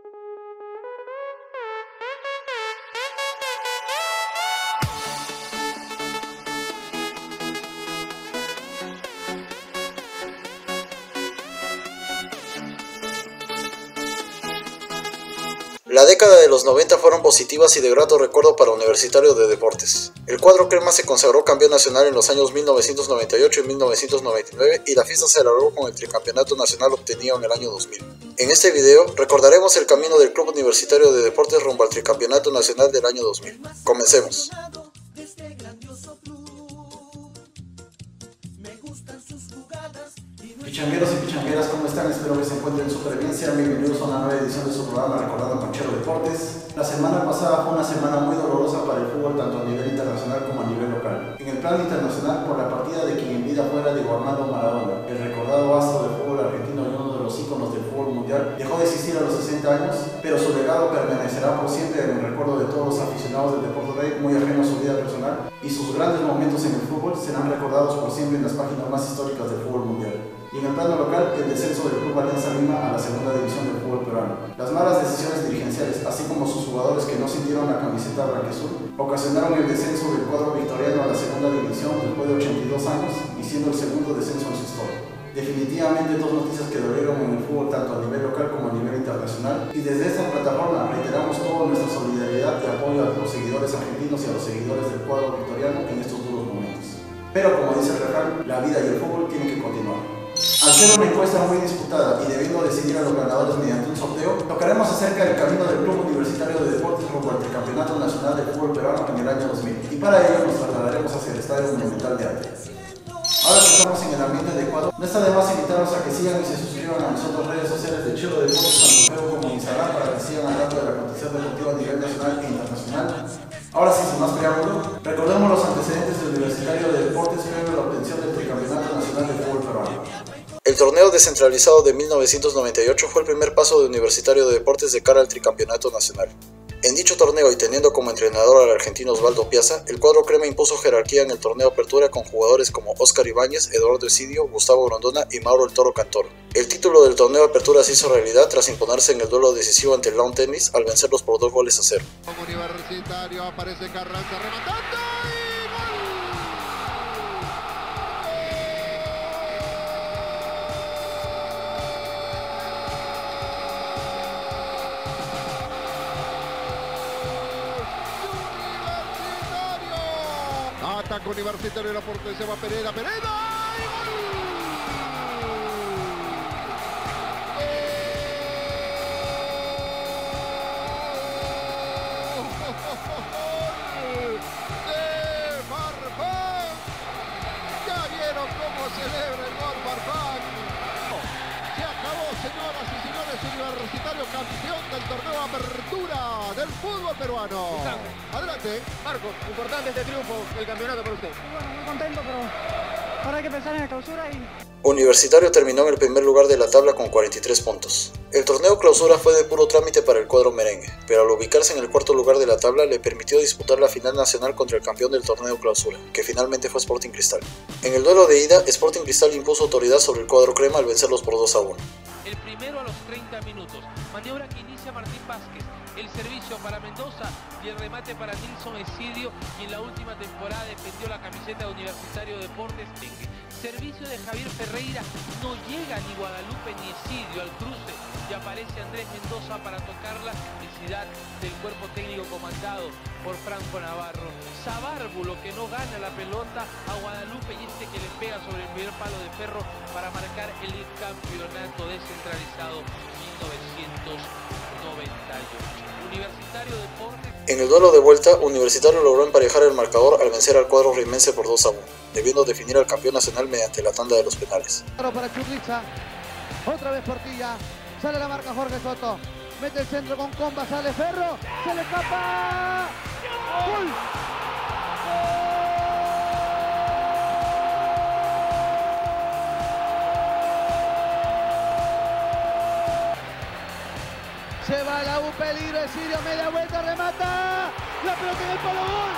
La década de los 90 fueron positivas y de grato recuerdo para Universitario de Deportes. El cuadro crema se consagró campeón nacional en los años 1998 y 1999 y la fiesta se alargó con el tricampeonato nacional obtenido en el año 2000. En este video recordaremos el camino del Club Universitario de Deportes rumbo al tricampeonato nacional del año 2000. Comencemos. Pichangueros y pichangueras, ¿cómo están? Espero que se encuentren súper bien. Sean bienvenidos a una nueva edición de su programa Recordando Conchero Deportes. La semana pasada fue una semana muy dolorosa para el fútbol, tanto a nivel internacional como a nivel local. En el plano internacional, por la partida de quien en vida fuera Diego Armando Maradona, el recordado astro del fútbol argentino y uno de los íconos del fútbol mundial, dejó de existir a los 60 años, pero su legado permanecerá por siempre en el recuerdo de todos los aficionados del deporte rey, muy ajeno a su vida personal, y sus grandes momentos en el fútbol serán recordados por siempre en las páginas más históricas del fútbol mundial. Y en el plano local, el descenso del Club Alianza Lima a la segunda división del fútbol peruano. Las malas decisiones dirigenciales, así como sus jugadores que no sintieron la camiseta blanquiazul, ocasionaron el descenso del cuadro victoriano a la segunda división después de 82 años y siendo el segundo descenso en su historia. Definitivamente dos noticias que dolieron en el fútbol tanto a nivel local como a nivel internacional, y desde esta plataforma reiteramos toda nuestra solidaridad y apoyo a los seguidores argentinos y a los seguidores del cuadro victoriano en estos duros momentos. Pero como dice el refrán, la vida y el fútbol tienen que continuar. Al ser una encuesta muy disputada y debiendo decidir a los ganadores mediante un sorteo, tocaremos acerca del camino del Club Universitario de Deportes rumbo al Tricampeonato Nacional del Fútbol Peruano en el año 2000, y para ello nos trasladaremos hacia el Estadio Monumental de Arte. Ahora que estamos en el ambiente adecuado, no está de más invitarlos a que sigan y se suscriban a nuestras redes sociales de Chelo Deportes, tanto Facebook como Instagram, para que sigan hablando de la competición deportiva a nivel nacional e internacional. Ahora sí, sin más preámbulo, recordemos los antecedentes del Universitario de Deportes previo a la obtención del Tricampeonato Nacional del Fútbol Peruano. El torneo descentralizado de 1998 fue el primer paso de Universitario de Deportes de cara al tricampeonato nacional. En dicho torneo y teniendo como entrenador al argentino Osvaldo Piazza, el cuadro crema impuso jerarquía en el torneo Apertura con jugadores como Óscar Ibáñez, Eduardo Esidio, Gustavo Grondona y Mauro el Toro Cantoro. El título del torneo Apertura se hizo realidad tras imponerse en el duelo decisivo ante el Lawn Tennis al vencerlos por 2-0. Universitario, aparece Carranza rematando y ¡gol! Ataca Universitario, la portería se va Pereda, Pereda y ¡gol! ¡De Farfán! ¿Ya vieron cómo celebra el gol Farfán? Se acabó, señoras y señores, Universitario campeón del torneo Apertura del fútbol peruano. Adelante. Marco, importante este triunfo del campeonato para usted. Bueno, muy contento, pero ahora hay que pensar en la clausura y... Universitario terminó en el primer lugar de la tabla con 43 puntos. El torneo clausura fue de puro trámite para el cuadro merengue, pero al ubicarse en el cuarto lugar de la tabla le permitió disputar la final nacional contra el campeón del torneo clausura, que finalmente fue Sporting Cristal. En el duelo de ida, Sporting Cristal impuso autoridad sobre el cuadro crema al vencerlos por 2-1. El primero a los 30 minutos, maniobra que inicia Martín Vázquez, el servicio para Mendoza y el remate para Nilson Esidio, y en la última temporada defendió la camiseta de Universitario de Deportes. Servicio de Javier Ferreira, no llega ni Guadalupe ni Esidio al cruce y aparece Andrés Mendoza para tocar la necesidad del cuerpo técnico comandado por Franco Navarro. Sabárbulo que no gana la pelota a Guadalupe y que le pega sobre el primer palo de Ferro para marcar el campeonato descentralizado 1998. Universitario Deportes. En el duelo de vuelta, Universitario logró emparejar el marcador al vencer al cuadro rimense por 2-1, debiendo definir al campeón nacional mediante la tanda de los penales. Para Churriza, otra vez Portilla, sale la marca Jorge Soto, mete el centro con Comba, sale Ferro, se le escapa. ¡Gol! Se va la U, peligro, Esidio, media vuelta, remata, la pelota en el palo, gol.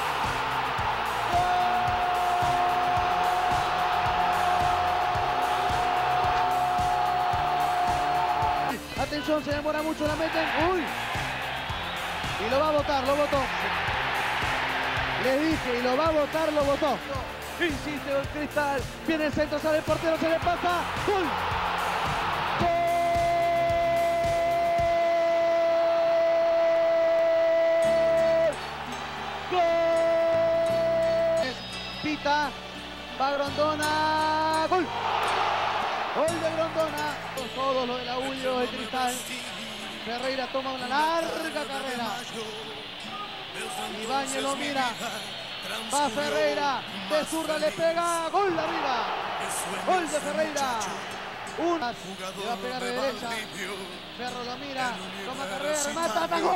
Atención, se demora mucho, la meten. ¡Uy! Y lo va a botar, lo botó. Les dije, y lo va a botar, lo botó. Insiste el Cristal. Viene el centro, sale el portero, se le pasa. ¡Gol! Pita, va Grondona, gol. Gol de Grondona. Todos los del aullo del Cristal. Ferreira toma una larga carrera. Ibáñez lo mira. Va Ferreira. De zurda le pega. Gol de arriba. Gol de Ferreira. Una. Le va a pegar de derecha. Ferro lo mira. Toma carrera. Remata. Atajó.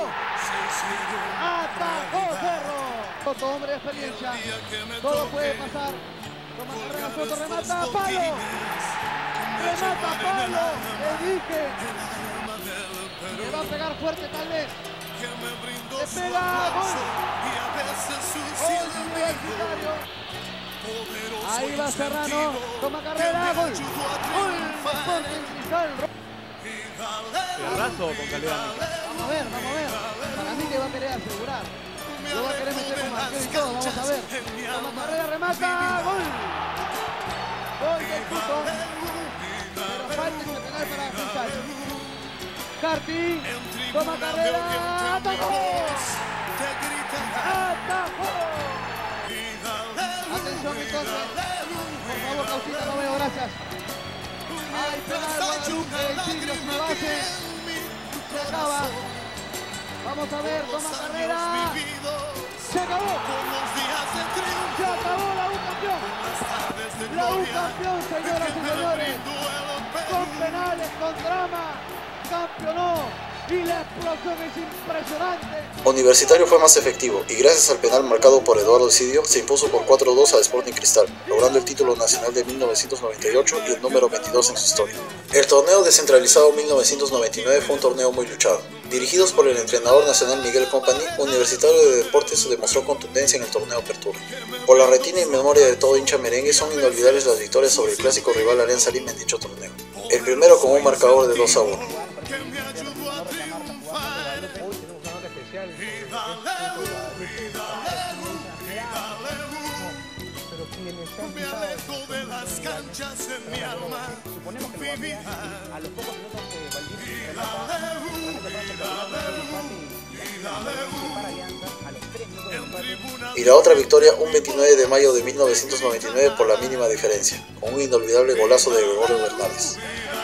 Atajó Ferro. Soto, hombre de experiencia. Todo puede pasar. Toma carrera. Soto remata. Palo. Remata palo. Le dije. Le va a pegar fuerte tal vez. Le pega. Gol. Gol Universitario. Ahí va Serrano. Toma carrera. Gol. Gol. Sporting Cristal. Abrazo con calidad. Vamos a ver, vamos a ver. Para mí que va a querer asegurar. Lo va a querer meter con marquero y todo. Vamos a ver. Toma carrera, remata. Gol. Gol del Puto. Pero falta el penal para Cristal. Carti. Toma carrera. Atajó. Atajó. Atención entonces. Por favor, Causita, lo veo, gracias. Ay, penal, Guadalupe, el Tigre es una base. Se acaba. Vamos a ver, toma carrera. Se acabó. Se acabó la U campeón. La U campeón, señoras y señores. Con penales, con drama. Campeonó. Y la explosión es impresionante. Universitario fue más efectivo y gracias al penal marcado por Eduardo Esidio se impuso por 4-2 al Sporting Cristal, logrando el título nacional de 1998 y el número 22 en su historia. El torneo descentralizado 1999 fue un torneo muy luchado. Dirigidos por el entrenador nacional Miguel Company, Universitario de Deportes demostró contundencia en el torneo Apertura. Por la retina y memoria de todo hincha merengue son inolvidables las victorias sobre el clásico rival Alianza Lima en dicho torneo. El primero con un marcador de 2-1. Me alejo de las canchas en mi alma. Suponemos que a los pocos minutos que y la otra victoria un 29 de mayo de 1999 por la mínima diferencia, con un inolvidable golazo de Gregorio Bernales.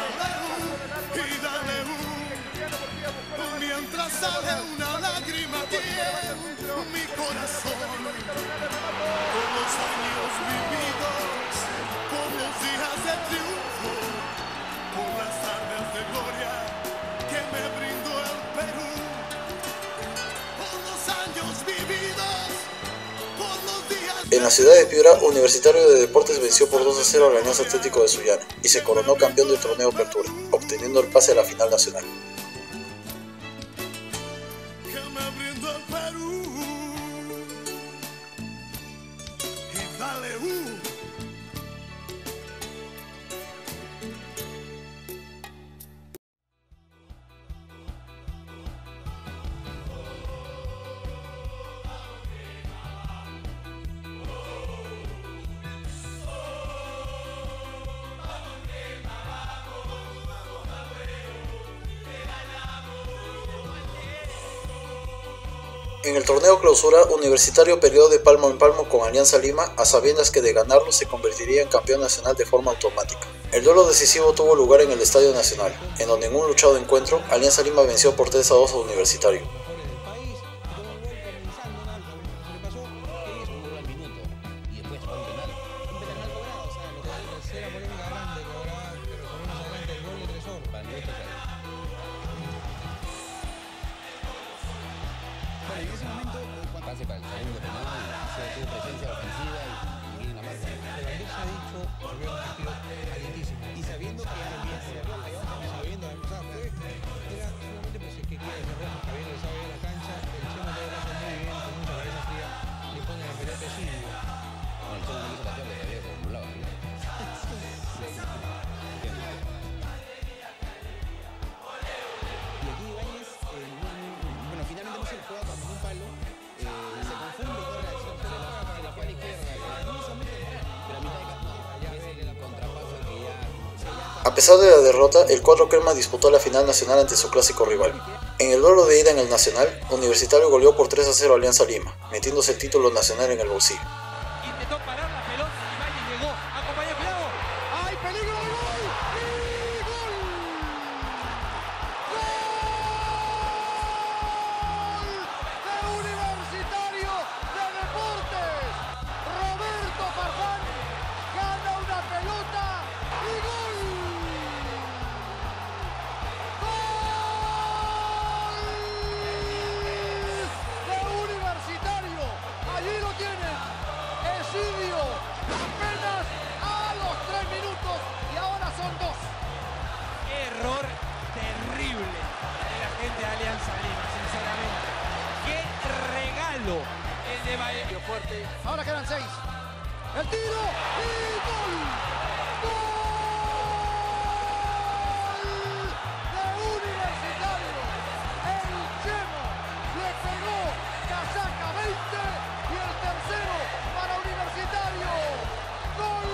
Mientras sale una lágrima en mi corazón, con los años vividos, con los días de triunfo, con las tardes de gloria que me brindó el Perú, con los años vividos, con los días. En la ciudad de Piura, Universitario de Deportes venció por 2-0 al Alianza Atlético de Sullana y se coronó campeón del torneo Apertura, obteniendo el pase a la final nacional. En el torneo Clausura, Universitario perdió de palmo en palmo con Alianza Lima, a sabiendas que de ganarlo se convertiría en campeón nacional de forma automática. El duelo decisivo tuvo lugar en el Estadio Nacional, en donde en un luchado encuentro, Alianza Lima venció por 3-2 a Universitario. En ese momento, pase para el segundo penal, tuvo presencia ofensiva y bien en la marca. Pero Valdés ha dicho que se vio un partido calientísimo. Y sabiendo que era solamente era solamente pues, que quería desarrollar Javier, sabe A pesar de la derrota, el cuadro crema disputó la final nacional ante su clásico rival. En el duelo de ida en el Nacional, Universitario goleó por 3-0 a Alianza Lima, metiéndose el título nacional en el bolsillo. Intentó parar la pelota, Ibáñez llegó, acompañó, cuidado. ¡Hay peligro de gol! ¡Y gol! ¡Gol de Universitario de Deportes! Roberto Farfán gana una pelota y gol. ¡Gol de Universitario! Allí lo tienen. Esidio apenas a los 3 minutos y ahora son 2. Error terrible de la gente de Alianza Lima, sinceramente. ¡Qué regalo el de Bahía! Fuerte. Ahora quedan 6. El tiro y gol. ¡Gol de Universitario! El Chemo le pegó casaca 20 y el tercero para Universitario. ¡Gol!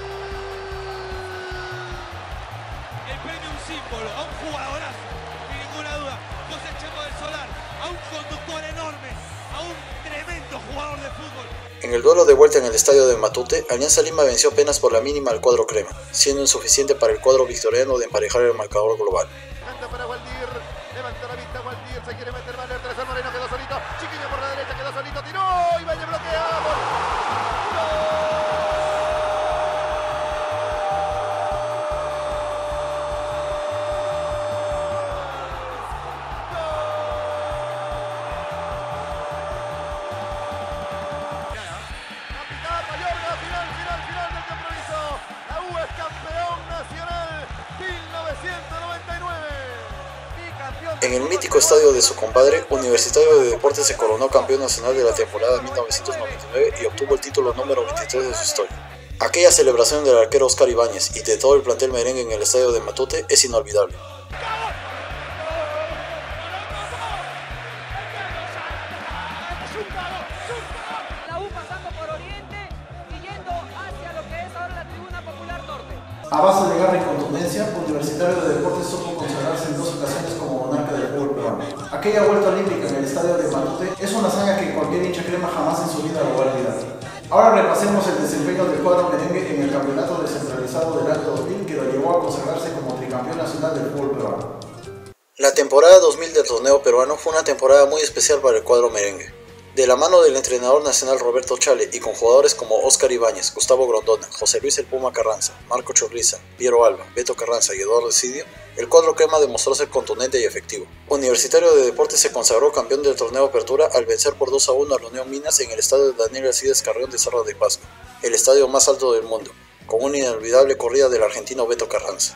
El premio un símbolo, a un jugadorazo, sin ninguna duda. José Chemo del Solar, a un conductor enorme, a un tremendo jugador de fútbol. En el duelo de vuelta en el estadio de Matute, Alianza Lima venció apenas por la mínima al cuadro crema, siendo insuficiente para el cuadro victoriano de emparejar el marcador global. Anda para Waldir, levanta la vista Waldir, se quiere meter mal el tercer Moreno, quedó solito, Chiquillo por la derecha, quedó solito, tiró, Ibáñez bloquea, final del compromiso. La U es campeón nacional 1999. En el mítico estadio de su compadre, Universitario de Deportes se coronó campeón nacional de la temporada 1999 y obtuvo el título número 23 de su historia. Aquella celebración del arquero Oscar Ibáñez y de todo el plantel merengue en el estadio de Matute es inolvidable. La U pasando por Oriente y yendo hacia lo que es ahora la Tribuna Popular Norte. A base de garra y contundencia, Universitario de Deportes supo consagrarse en 2 ocasiones como monarca del fútbol peruano. Aquella vuelta olímpica en el estadio de Matute es una hazaña que cualquier hincha crema jamás en su vida lo va a olvidar. Ahora repasemos el desempeño del cuadro merengue en el campeonato descentralizado del año 2000 que lo llevó a consagrarse como tricampeón nacional del fútbol peruano. La temporada 2000 del torneo peruano fue una temporada muy especial para el cuadro merengue. De la mano del entrenador nacional Roberto Chale y con jugadores como Oscar Ibáñez, Gustavo Grondona, José Luis El Puma Carranza, Marco Chorliza, Piero Alba, Beto Carranza y Eduardo Esidio, el cuadro crema demostró ser contundente y efectivo. Universitario de Deportes se consagró campeón del torneo Apertura al vencer por 2-1 a la Unión Minas en el estadio Daniel Alcides Carrión de Cerro de Pasco, el estadio más alto del mundo, con una inolvidable corrida del argentino Beto Carranza.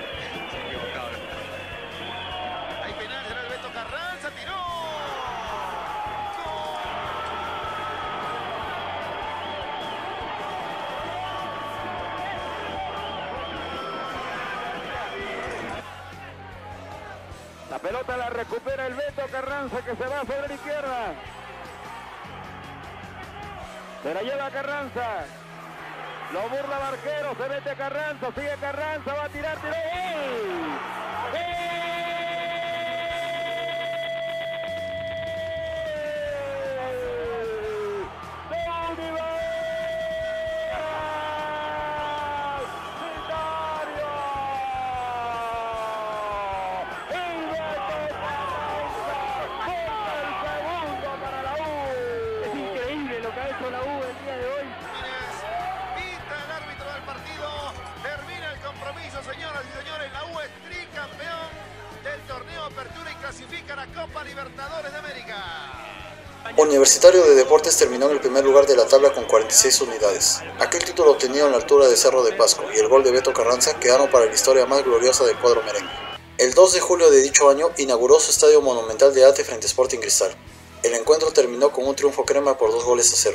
La pelota la recupera el Beto Carranza que se va sobre la izquierda. Se la lleva Carranza. Lo burla Barquero, se mete Carranza, sigue Carranza, va a tirar, tiró. ¡Gol! Señoras y señores, la U es tricampeón del torneo Apertura y clasifica a la Copa Libertadores de América. Universitario de Deportes terminó en el primer lugar de la tabla con 46 unidades. Aquel título obtenido en la altura de Cerro de Pasco y el gol de Beto Carranza quedaron para la historia más gloriosa del cuadro merengue. El 2 de julio de dicho año inauguró su estadio monumental de Ate frente a Sporting Cristal. El encuentro terminó con un triunfo crema por 2-0.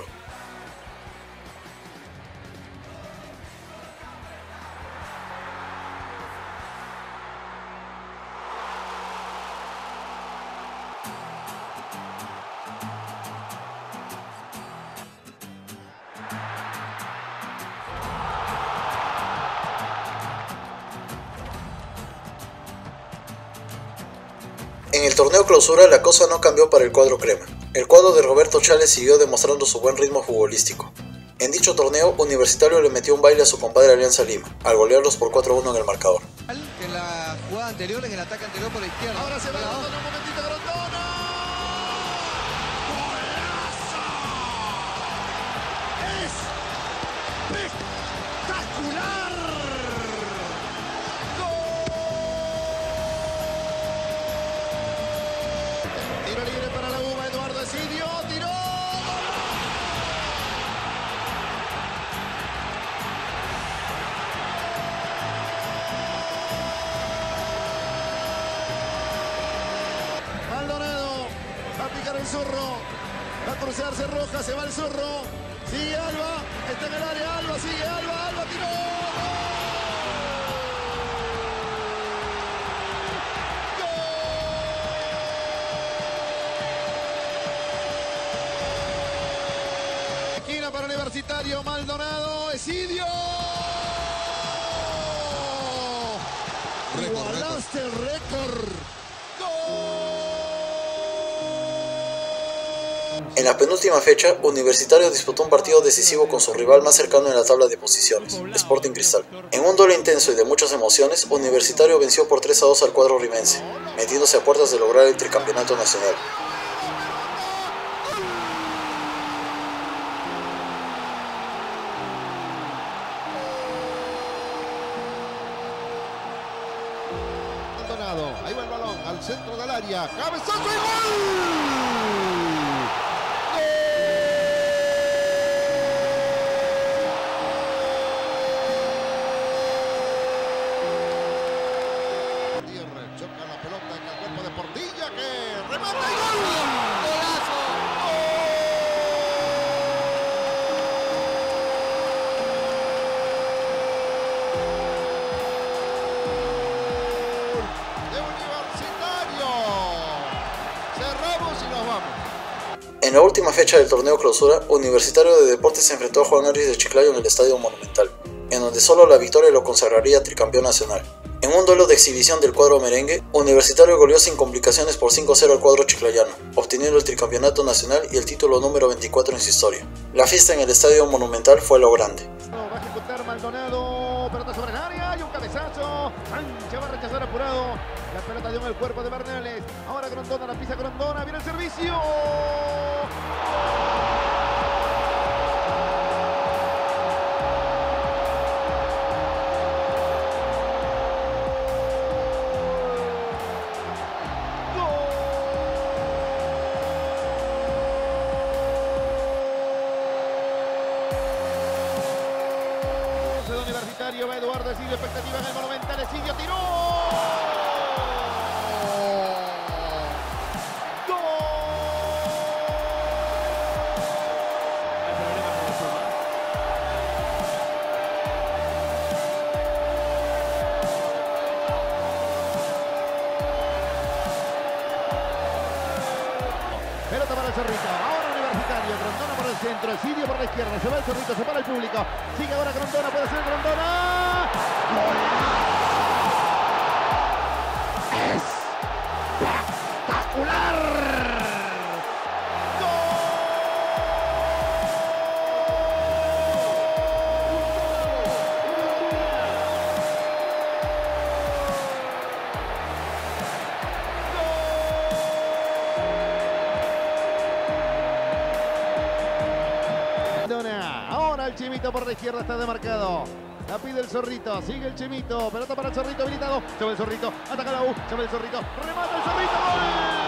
En el torneo clausura la cosa no cambió para el cuadro crema. El cuadro de Roberto Chávez siguió demostrando su buen ritmo futbolístico. En dicho torneo, Universitario le metió un baile a su compadre Alianza Lima, al golearlos por 4-1 en el marcador. En la jugada anterior, en el ataque anterior por la izquierda. Ahora se va Grondona, un momentito Grondona. ¡Golazo! ¡Espectacular! ¡Gol! Tiro libre para la UMA, Eduardo Esidio, tiró. El Zorro, va a cruzarse Roja, se va el Zorro, sigue Alba, está en el área, Alba, sigue Alba, Alba tiró. ¡Gol! Esquina para Universitario, Maldonado, Esidio. Igualaste el récord. En la penúltima fecha, Universitario disputó un partido decisivo con su rival más cercano en la tabla de posiciones, Sporting Cristal. En un duelo intenso y de muchas emociones, Universitario venció por 3-2 al cuadro rimense, metiéndose a puertas de lograr el tricampeonato nacional. Ahí va el balón al centro del área, cabezazo y gol. Choca la pelota en el cuerpo de Portilla que remata y gol. ¡Golazo! ¡Gol! De Universitario. Cerramos y nos vamos. En la última fecha del torneo clausura, Universitario de Deportes se enfrentó a Juan Aris de Chiclayo en el Estadio Monumental, en donde solo la victoria lo consagraría tricampeón nacional. En un duelo de exhibición del cuadro merengue, Universitario goleó sin complicaciones por 5-0 al cuadro chiclayano, obteniendo el tricampeonato nacional y el título número 24 en su historia. La fiesta en el Estadio Monumental fue a lo grande. Va a ejecutar Maldonado, pelota sobre el área y un cabezazo. Sánchez va a rechazar apurado. La pelota dio en el cuerpo de Bernales. Ahora Grondona, la pisa Grondona, viene el servicio. Universitario va Eduardo Esidio, expectativa en el Monumental, Esidio tiró. Pelota para el Zorrito, ahora Universitario, Grondona por el centro, Esidio por la izquierda, se va el Zorrito, se para el público, sigue ahora Grondona, puede ser Grondona. ¡Espectacular! Ahora el Chimito por la izquierda está demarcado. La pide el Zorrito, sigue el Chimito. Pelota para el Zorrito habilitado. Se va el Zorrito, ataca la U, se va el Zorrito. Remata el Zorrito, ¡gol!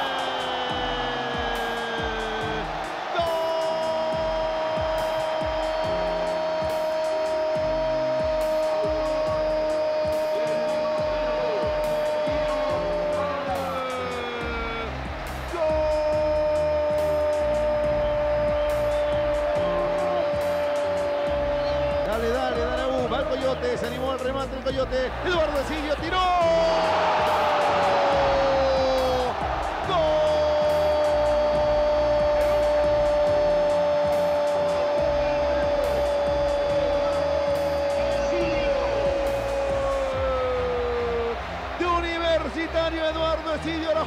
Dale, va el Coyote, se animó al remate el Coyote. Eduardo Esidio tiró. Universitario Eduardo Esidio a los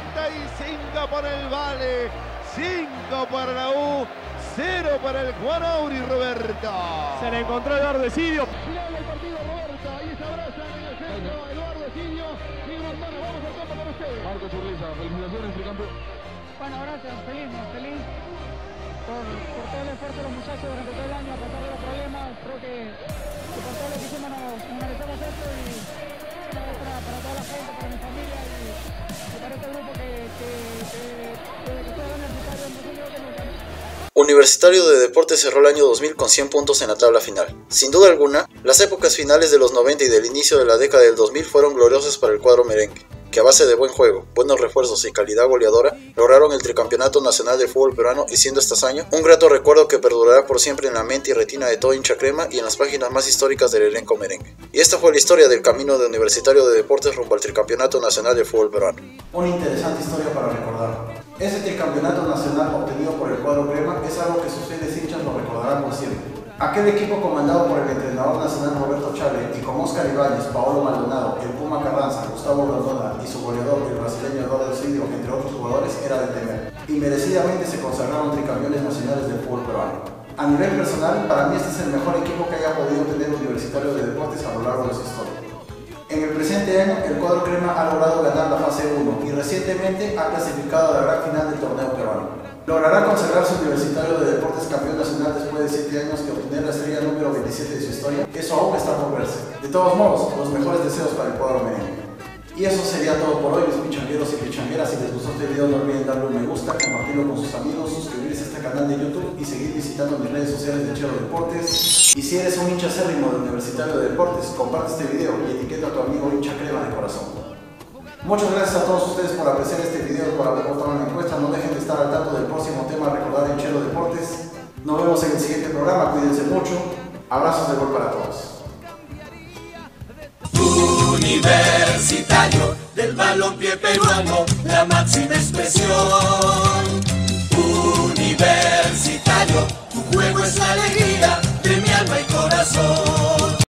45 por el Vale, 5 para la U, 0 para el Juan Auri, Roberto. Se le encontró Eduardo Esidio. Final del partido, Roberto. Ahí se abrazan en el centro. Eduardo Esidio y Hermano, vamos al campo con ustedes. Marco Churriza, felicitaciones, tricampeón. Bueno, gracias, feliz por todo el esfuerzo de los muchachos durante todo el año, a pesar de los problemas. Creo que por todo lo que hicimos nos merecemos esto y para toda la gente, para mi familia y para este grupo que desde que estoy en el universitario no sé que nunca. Universitario de Deportes cerró el año 2000 con 100 puntos en la tabla final. Sin duda alguna, las épocas finales de los 90 y del inicio de la década del 2000 fueron gloriosas para el cuadro merengue, que a base de buen juego, buenos refuerzos y calidad goleadora, lograron el tricampeonato nacional del fútbol peruano y siendo esta hazaña un grato recuerdo que perdurará por siempre en la mente y retina de todo hincha crema y en las páginas más históricas del elenco merengue. Y esta fue la historia del camino de Universitario de Deportes rumbo al tricampeonato nacional del fútbol peruano. Una interesante historia para recordar. Ese tricampeonato nacional obtenido por el cuadro crema es algo que sus fieles hinchas lo recordarán por siempre. Aquel equipo comandado por el entrenador nacional Roberto Chávez y con Oscar Ibáñez, Paolo Maldonado, el Puma Carranza, Gustavo Rondona y su goleador, el brasileño Eduardo Esidio, entre otros jugadores, era de temer. Y merecidamente se consagraron tricampeones nacionales del fútbol peruano. A nivel personal, para mí este es el mejor equipo que haya podido tener Universitario de Deportes a lo largo de su historia. En el presente año, el cuadro crema ha logrado ganar la fase 1 y recientemente ha clasificado a la gran final del torneo peruano. ¿Logrará consagrarse Universitario de Deportes campeón nacional después de 7 años de obtener la estrella número 27 de su historia? Eso aún está por verse. De todos modos, los mejores deseos para el cuadro merengue. Y eso sería todo por hoy, mis pichangueros y pichangueras. Si les gustó este video, no olviden darle un me gusta, compartirlo con sus amigos, suscribirse a este canal de YouTube y seguir visitando mis redes sociales de Chero Deportes. Y si eres un hincha acérrimo de Universitario de Deportes, comparte este video y etiqueta a tu amigo hincha crema de corazón. Muchas gracias a todos ustedes por apreciar este video y por haber votado en la encuesta. No dejen de estar al tanto del próximo tema a recordar en Chero Deportes. Nos vemos en el siguiente programa, cuídense mucho. Abrazos de gol para todos. Universitario del balompié peruano, la máxima expresión. Universitario, tu juego es la alegría de mi alma y corazón.